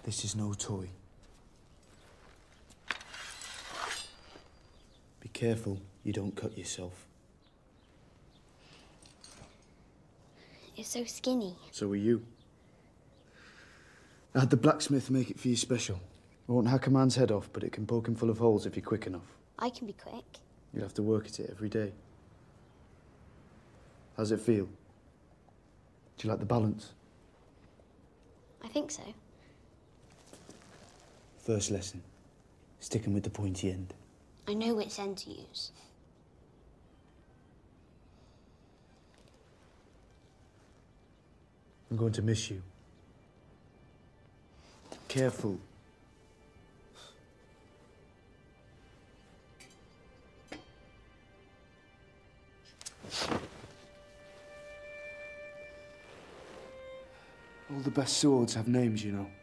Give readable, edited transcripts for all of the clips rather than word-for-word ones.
This is no toy. Be careful you don't cut yourself. You're so skinny. So are you. I had the blacksmith make it for you special. It won't hack a man's head off, but it can poke him full of holes if you're quick enough. I can be quick. You'll have to work at it every day. How's it feel? Do you like the balance? I think so. First lesson. Sticking with the pointy end. I know which end to use. I'm going to miss you. Careful. All the best swords have names, you know.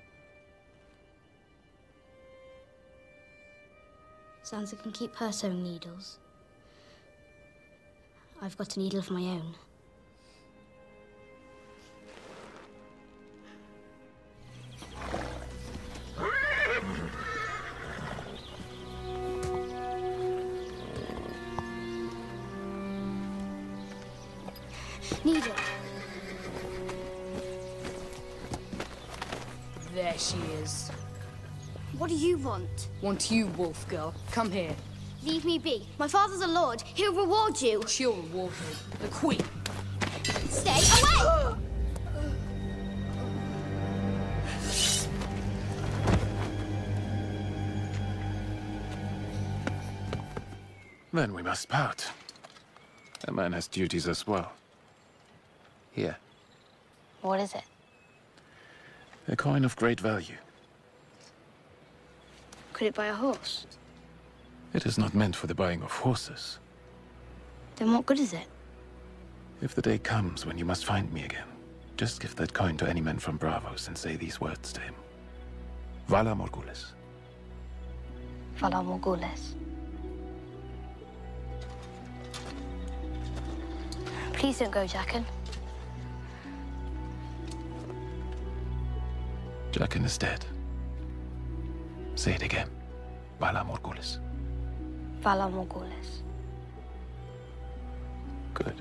Sansa can keep her sewing needles. I've got a needle of my own. Needle. There she is. What do you want? Want you, wolf girl. Come here. Leave me be. My father's a lord. He'll reward you. She'll reward me. The queen. Stay away! Then we must part. A man has duties as well. Here, What is it? a coin of great value. Could it buy a horse? It is not meant for the buying of horses. Then what good is it? If the day comes when you must find me again, just give that coin to any man from Bravos and say these words to him. Vala Morgulis. Vala Morgulis. Please don't go, Jaqen. Jaqen is dead. Say it again. Vala Morgulis. Vala Morgulis. Good.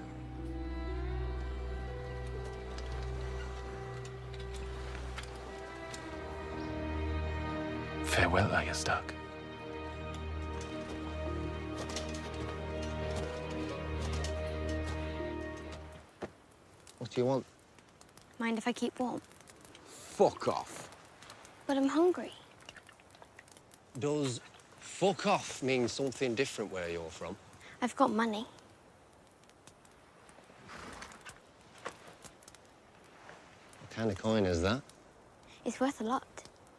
Farewell, Arya Stark. What do you want? Mind if I keep warm? Fuck off. But I'm hungry. Does fuck off mean something different where you're from? I've got money. What kind of coin is that? It's worth a lot.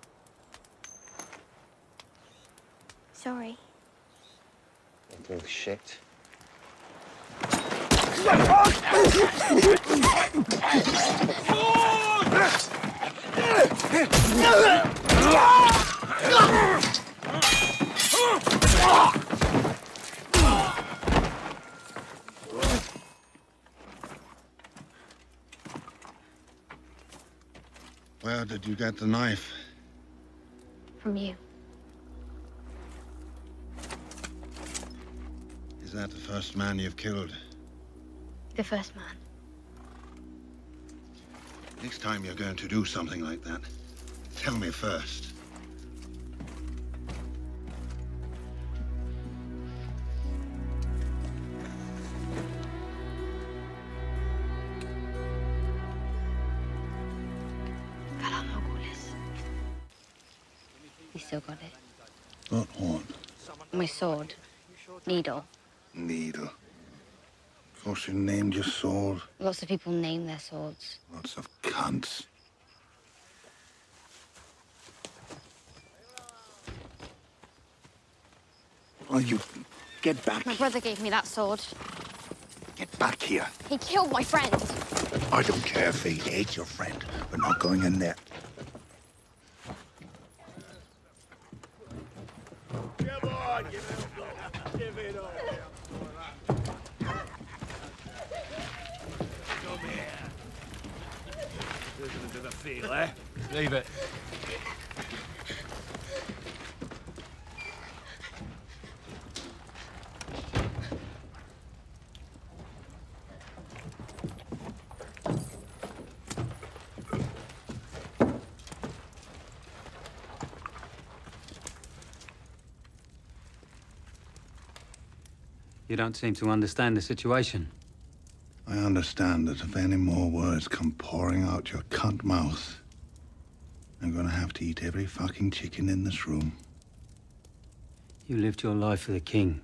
Sorry. Little shit. Where did you get the knife? From you. Is that the first man you've killed? The first man. Next time you're going to do something like that, tell me first. You still got it? What horn? My sword. Needle. Needle. Of course you named your sword. Lots of people name their swords. Lots of cunts. Oh, you get back. My brother gave me that sword. Get back here. He killed my friend. I don't care if he hates your friend. We're not going in there. Come on, give it up. Give it up. Come here. Listen to the feel, eh? Leave it. You don't seem to understand the situation. I understand that if any more words come pouring out your cunt mouth, I'm gonna have to eat every fucking chicken in this room. You lived your life for the king.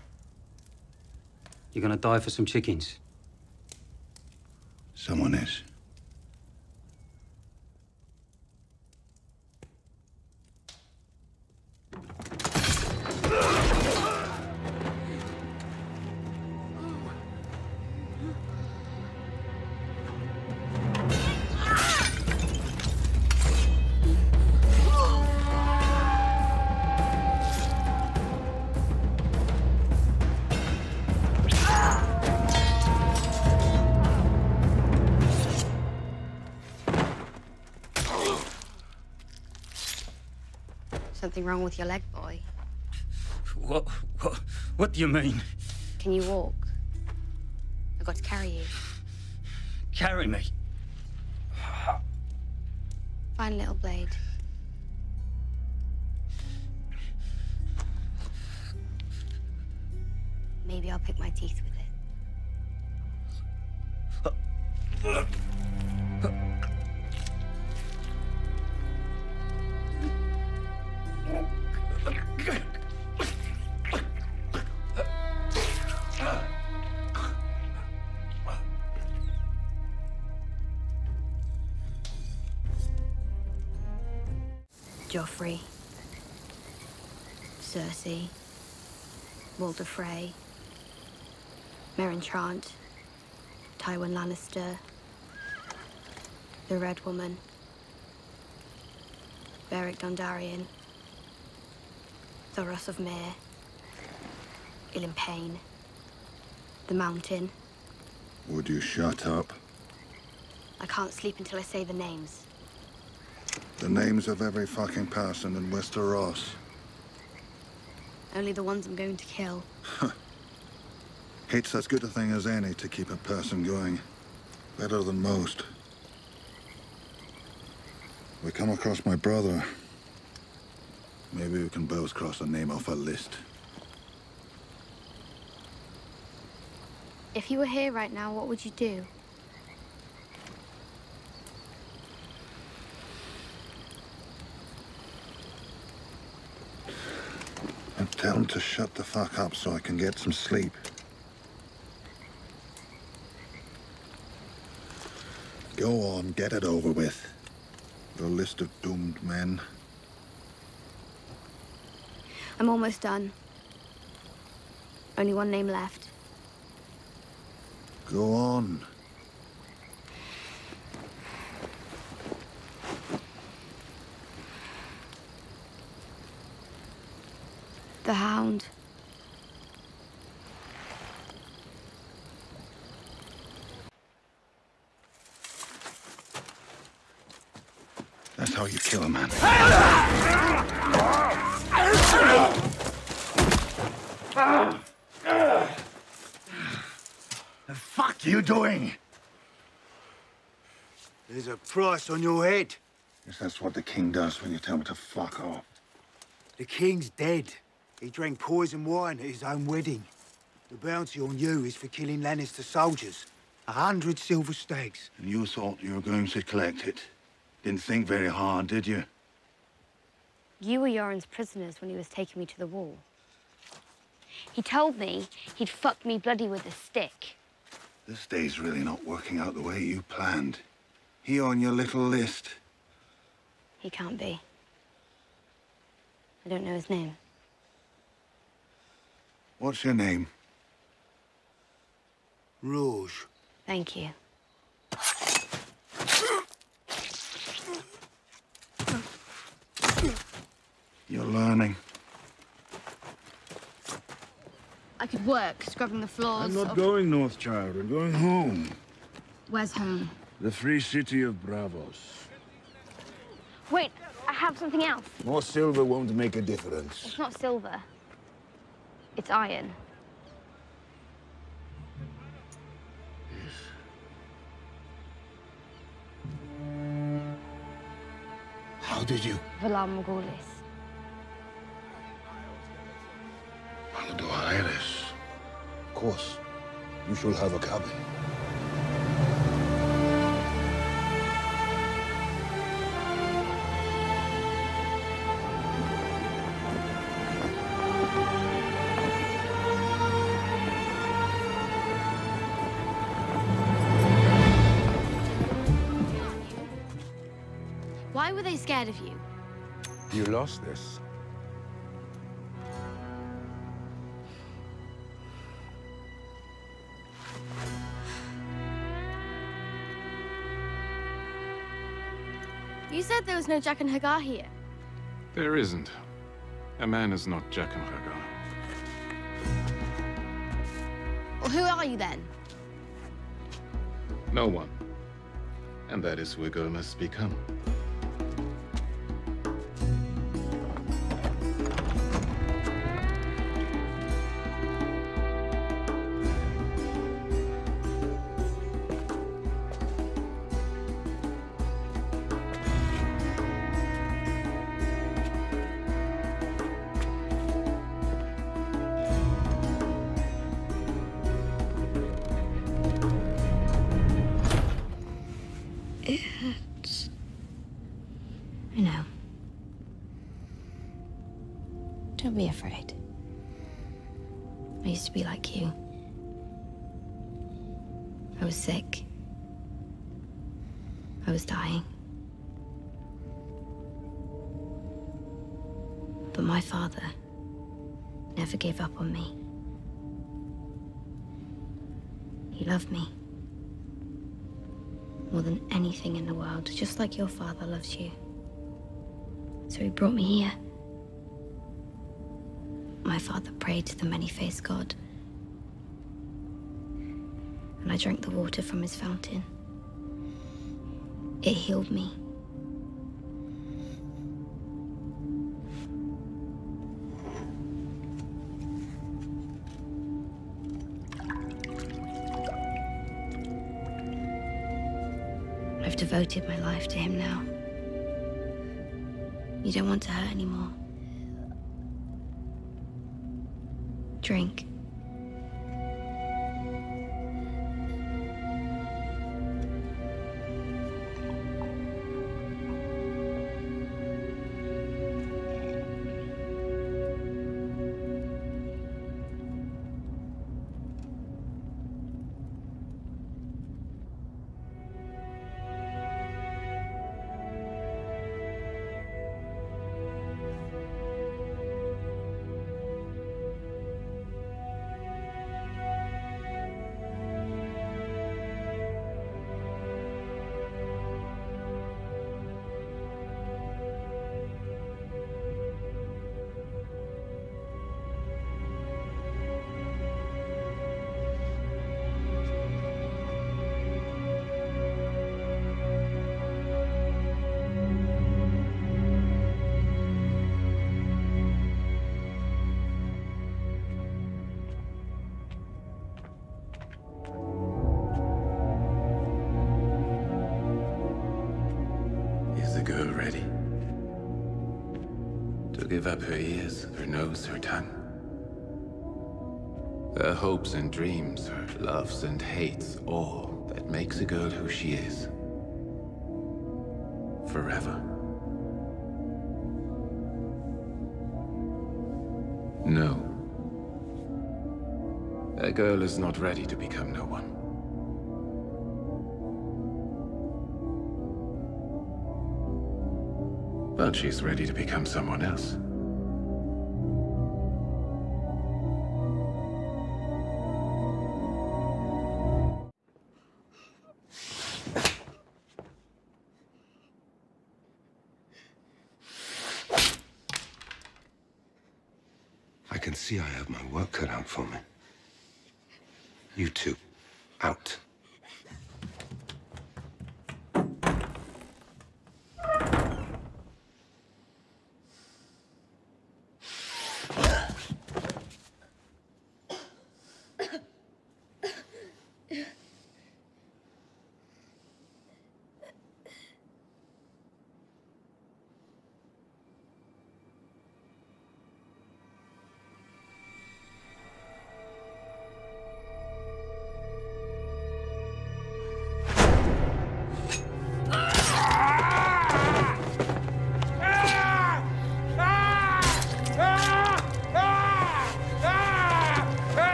You're gonna die for some chickens. Someone is. Something wrong with your leg, boy? What do you mean? Can you walk? I've got to carry you. Carry me? Find a little blade. Maybe I'll pick my teeth with it. Joffrey, Cersei, Walder Frey, Meryn Trant, Tywin Lannister, the Red Woman, Beric Dondarrion, Thoros of Myr, Ilan Payne, the Mountain. Would you shut up? I can't sleep until I say the names. The names of every fucking person in Westeros. Only the ones I'm going to kill. It's as good a thing as any to keep a person going. Better than most. We come across my brother. Maybe we can both cross a name off a list. If you were here right now, what would you do? I'd tell him to shut the fuck up so I can get some sleep. Go on, get it over with. Your list of doomed men. I'm almost done. Only one name left. Go on. The Hound. That's how you kill a man. The fuck you doing? There's a price on your head. Guess that's what the king does when you tell me to fuck off. The king's dead. He drank poison wine at his own wedding. The bounty on you is for killing Lannister soldiers. 100 silver stags. And you thought you were going to collect it? Didn't think very hard, did you? You were Yoren's prisoners when he was taking me to the wall. He told me he'd fuck me bloody with a stick. This day's really not working out the way you planned. He on your little list? He can't be. I don't know his name. What's your name? Rorge. Thank you. You're learning. I could work scrubbing the floors. I'm not going north, child. I'm going home. Where's home? The free city of Bravos. Wait, I have something else. More silver won't make a difference. It's not silver. It's iron. Yes. How did you? Valar Morghulis. How do Iris? course. You shall have a cabin. Why were they scared of you? You lost this. You said there was no Jack and Hagar here. There isn't. A man is not Jack and Hagar. Well, who are you then? No one. And that is who a girl must become. It hurts. I know. Don't be afraid. I used to be like you. I was sick. I was dying. But my father never gave up on me. He loved me. More than anything in the world, just like your father loves you. So he brought me here. My father prayed to the many-faced God. And I drank the water from his fountain. It healed me. I've devoted my life to him now. You don't want to hurt anymore. Drink. Girl ready to give up her ears, her nose, her tongue, her hopes and dreams, her loves and hates, all that makes a girl who she is forever? No, a girl is not ready to become no one. But she's ready to become someone else. I can see I have my work cut out for me. You two, out.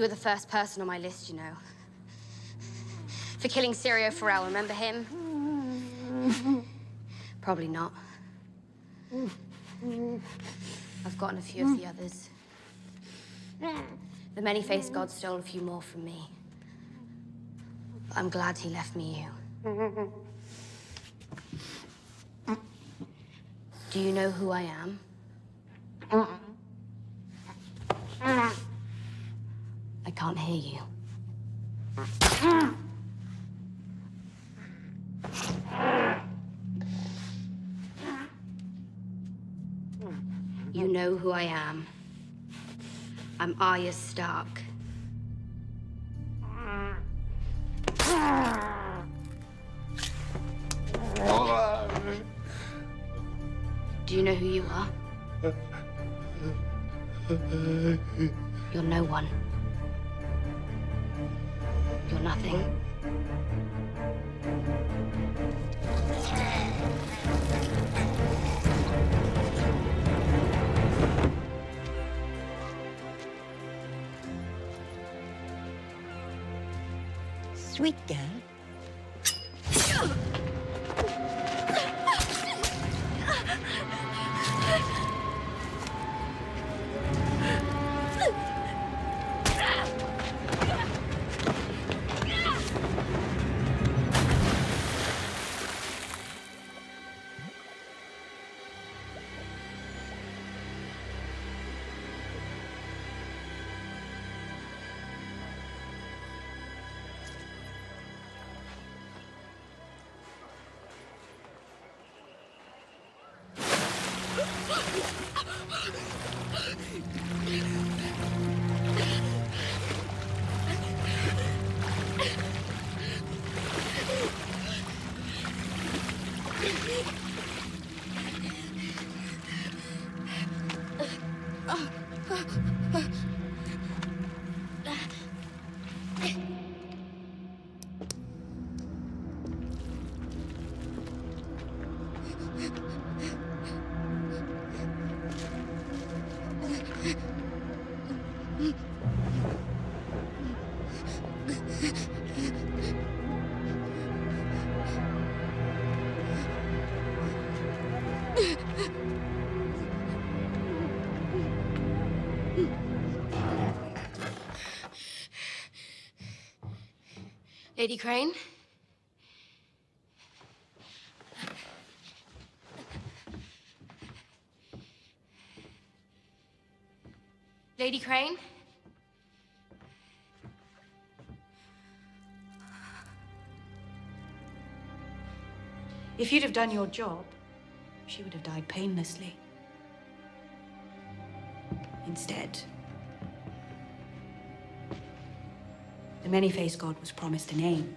You were the first person on my list, you know. For killing Syrio Farrell, remember him? Probably not. I've gotten a few of the others. The many-faced god stole a few more from me. But I'm glad he left me you. Do you know who I am? I can't hear you. You know who I am. I'm Arya Stark. Do you know who you are? You're no one. You're nothing. Sweet girl. Lady Crane? Lady Crane? If you'd have done your job, she would have died painlessly. Instead, the many-faced god was promised a name.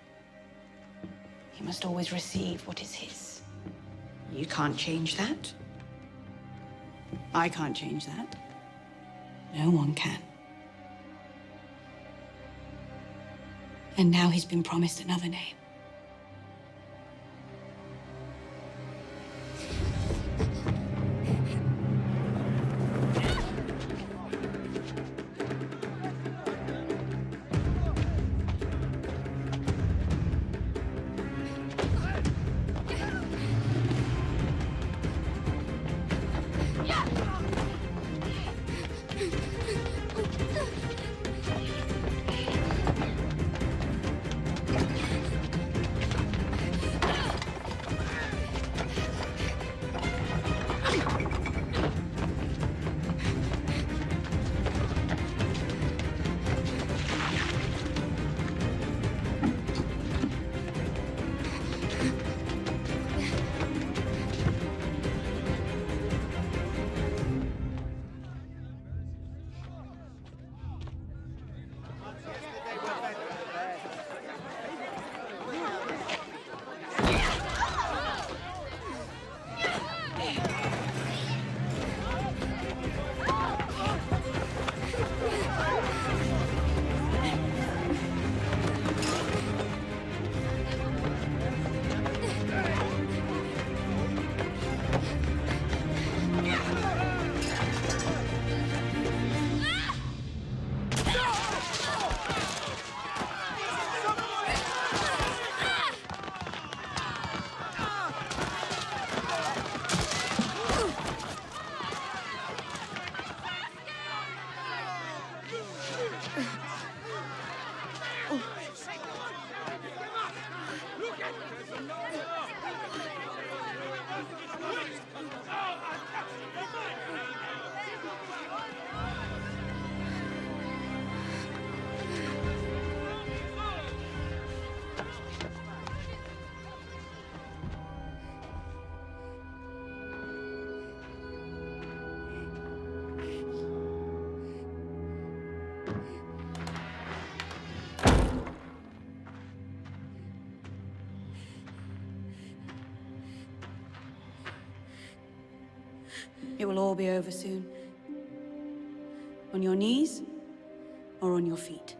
He must always receive what is his. You can't change that. I can't change that. No one can. And now he's been promised another name. It will all be over soon. On your knees, or on your feet.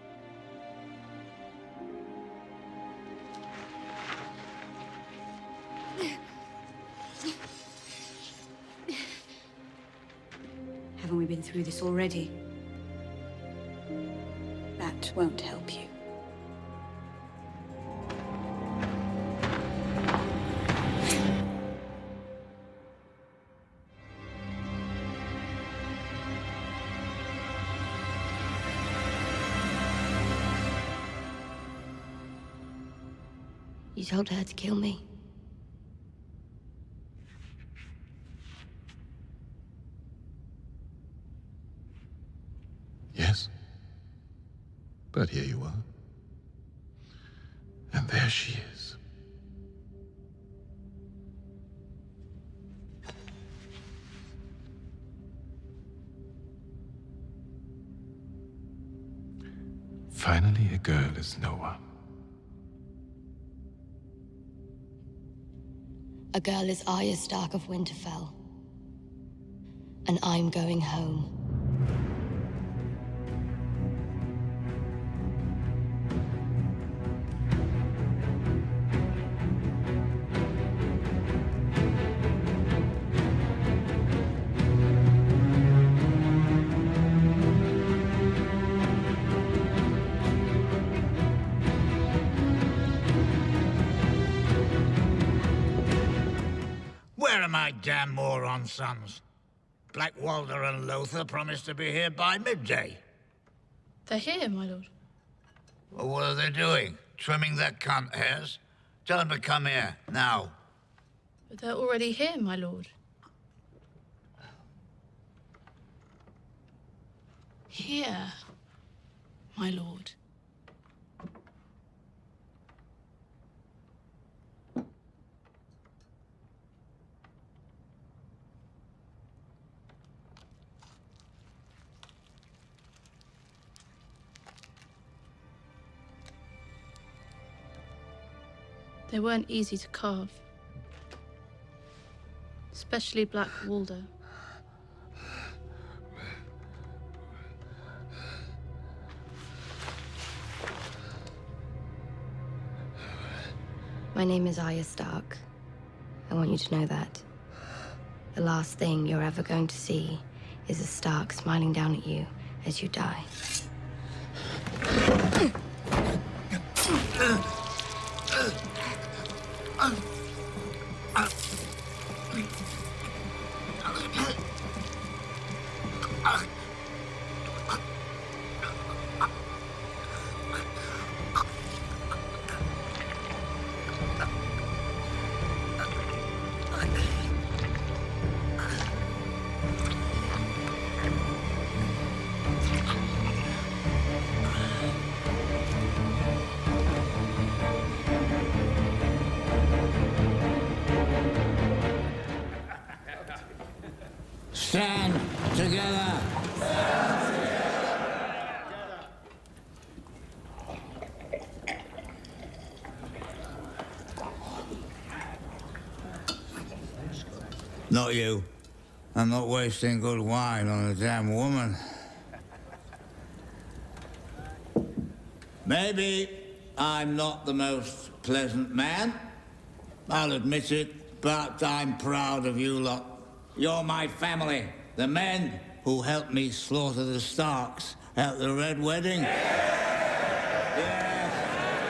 Haven't we been through this already? That won't help you. You told her to kill me. Yes. But here you are. And there she is. Finally, a girl is no one. A girl is Arya Stark of Winterfell. And I'm going home. Where are my damn moron sons? Black Walder and Lothar promised to be here by midday. They're here, my lord. Well, what are they doing? Trimming their cunt hairs? Tell them to come here, now. But they're already here, my lord. Here, my lord. They weren't easy to carve. Especially Black Walder. My name is Arya Stark. I want you to know that. The last thing you're ever going to see is a Stark smiling down at you as you die. Stand together. Not you. I'm not wasting good wine on a damn woman. Maybe I'm not the most pleasant man. I'll admit it, but I'm proud of you lot. You're my family. The men who helped me slaughter the Starks at the Red Wedding. Yes.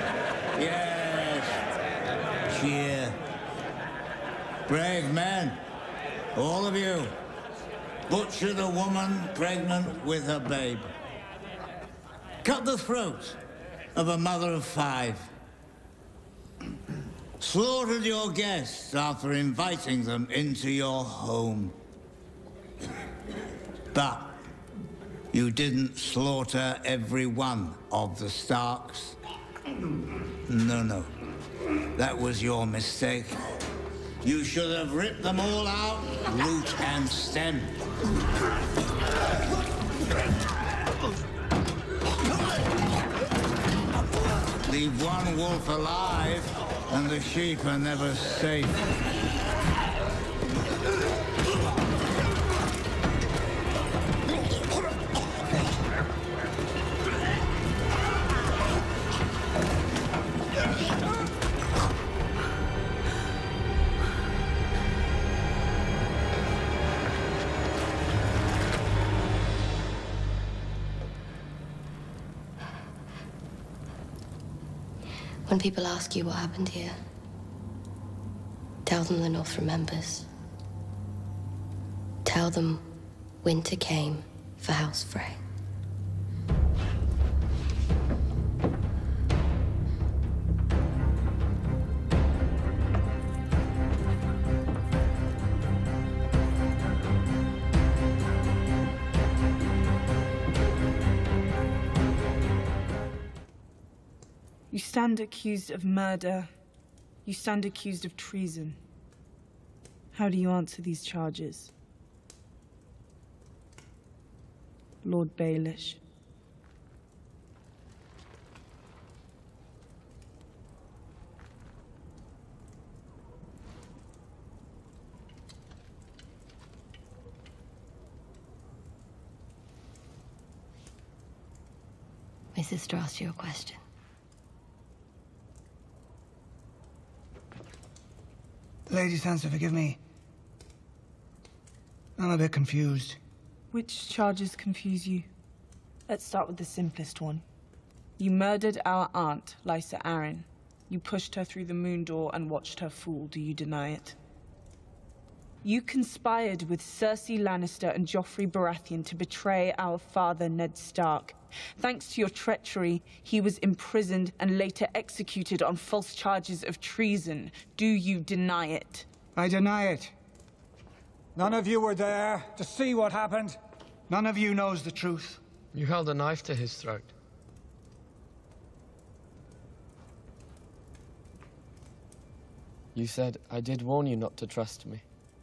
Yes. Cheer. Brave men. All of you. Butchered a woman pregnant with her babe. Cut the throat of a mother of 5. Slaughtered your guests after inviting them into your home. But you didn't slaughter every one of the Starks. No. That was your mistake. You should have ripped them all out, root and stem. Leave one wolf alive, and the sheep are never safe. When people ask you what happened here, tell them the North remembers. Tell them winter came for House Frey. You stand accused of murder. You stand accused of treason. How do you answer these charges? Lord Baelish. My sister asked you a question. Lady Sansa, forgive me. I'm a bit confused. Which charges confuse you? Let's start with the simplest one. You murdered our aunt, Lysa Arryn. You pushed her through the moon door and watched her fall. Do you deny it? You conspired with Cersei Lannister and Joffrey Baratheon to betray our father, Ned Stark. Thanks to your treachery, he was imprisoned and later executed on false charges of treason. Do you deny it? I deny it. None of you were there to see what happened. None of you knows the truth. You held a knife to his throat. You said I did warn you not to trust me.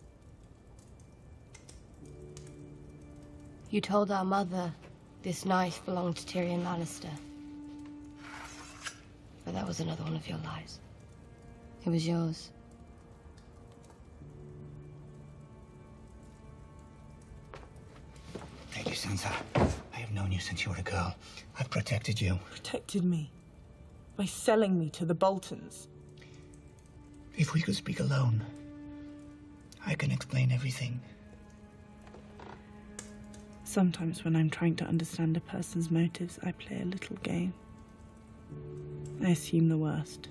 You told our mother this knife belonged to Tyrion Lannister. But that was another one of your lies. It was yours. Lady Sansa, I have known you since you were a girl. I've protected you. Protected me? By selling me to the Boltons? If we could speak alone, I can explain everything. Sometimes when I'm trying to understand a person's motives, I play a little game. I assume the worst.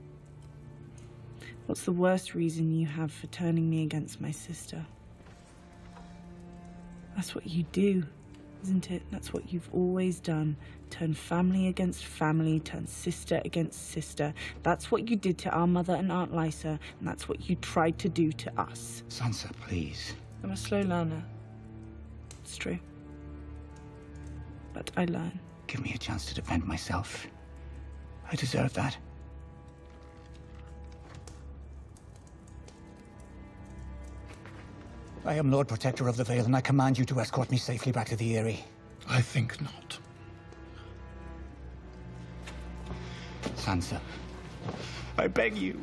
What's the worst reason you have for turning me against my sister? That's what you do, isn't it? That's what you've always done. Turn family against family, turn sister against sister. That's what you did to our mother and Aunt Lysa, and that's what you tried to do to us. Sansa, please. I'm a slow learner. It's true. But I learn. Give me a chance to defend myself. I deserve that. I am Lord Protector of the Vale, and I command you to escort me safely back to the Eyrie. I think not. Sansa, I beg you.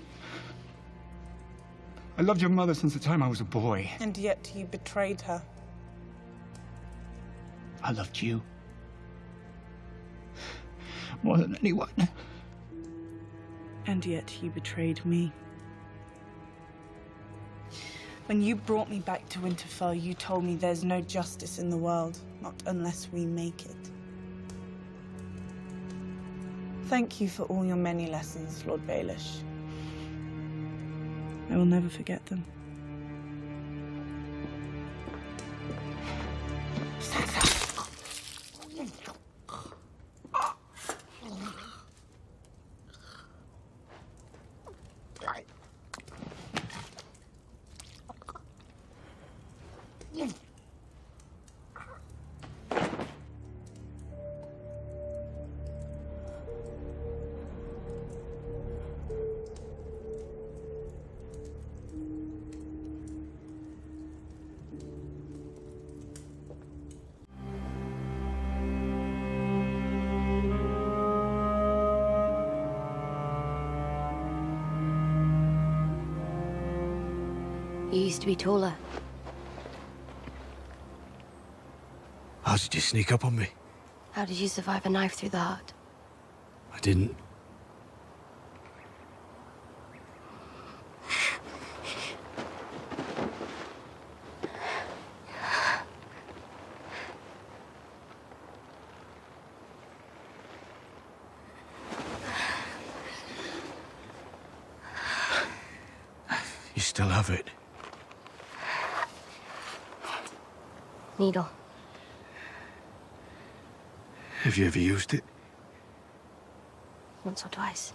I loved your mother since the time I was a boy. And yet you betrayed her. I loved you. More than anyone. And yet you betrayed me. When you brought me back to Winterfell, you told me there's no justice in the world, not unless we make it. Thank you for all your many lessons, Lord Baelish. I will never forget them. You used to be taller. How did you sneak up on me? How did you survive a knife through the heart? I didn't. still have it? Needle. Have you ever used it? Once or twice.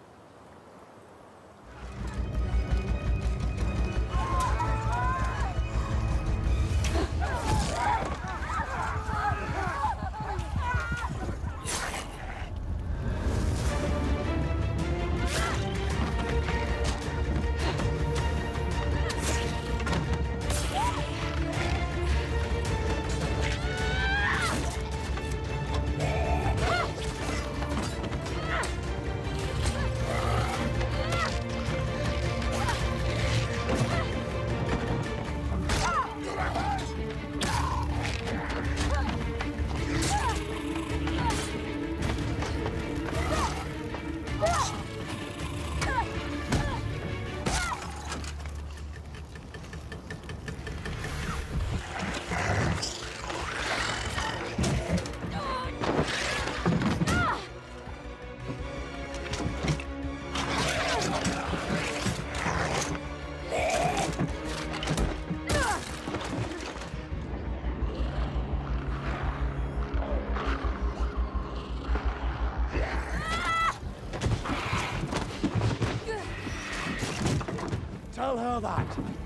Tell her that.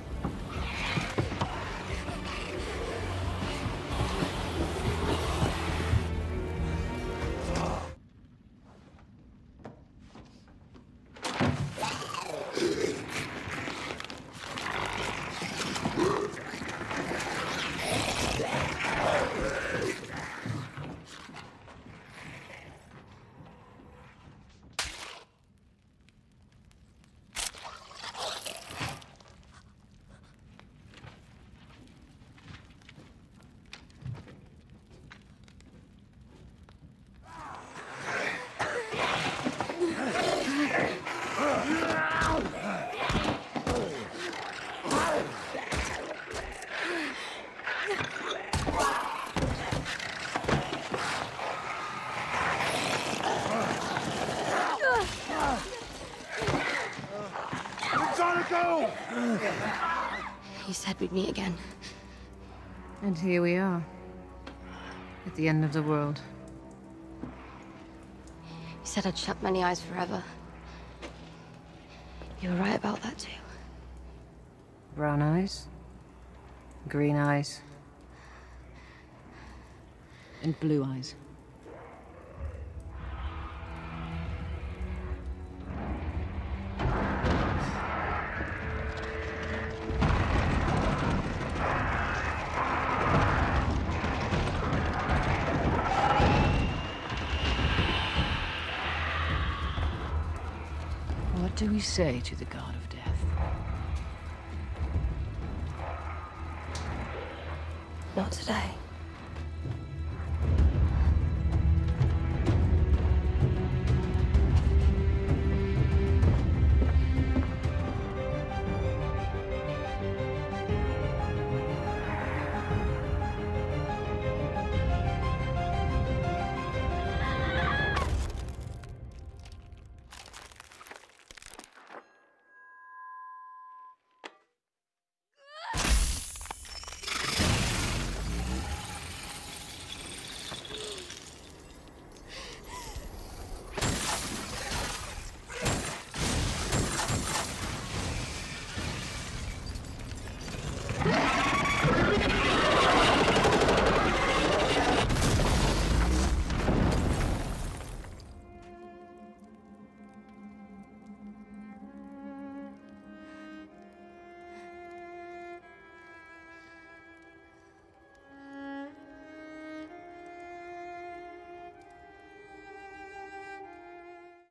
You said we'd meet again. And here we are. At the end of the world. You said I'd shut many eyes forever. You were right about that too. Brown eyes. Green eyes. And blue eyes. What do we say to the god of death? Not today.